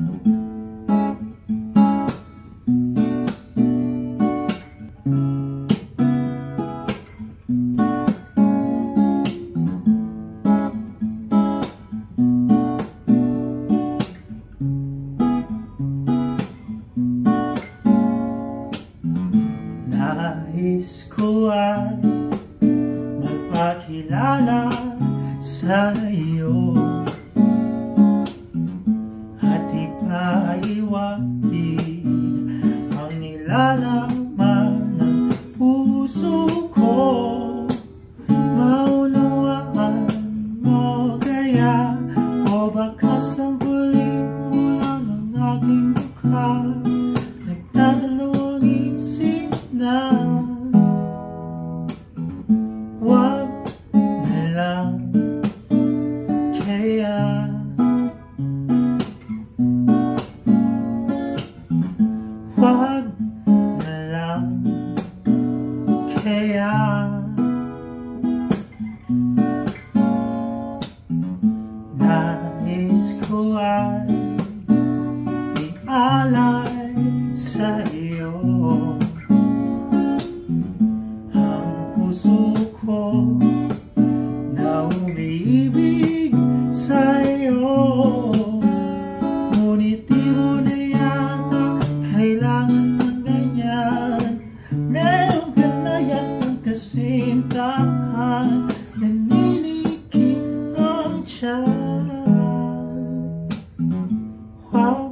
Nais ko ay magpakilala sa iyo at ipaiwatig ang nilalaman ng puso ko. Maunawaan mo kaya o baka sampulin mo lang ang aking mukha. Nagdadalawang isip na wag na lang kaya. Wag na lang kaya. Nais ko ay ialay sa iyo ang puso ko na umiibig sa iyo. Ngunit di mo na yata kailangan ng ganyan. Meron ka na yatang kasintahan, naninikip ang tiyan. Wow.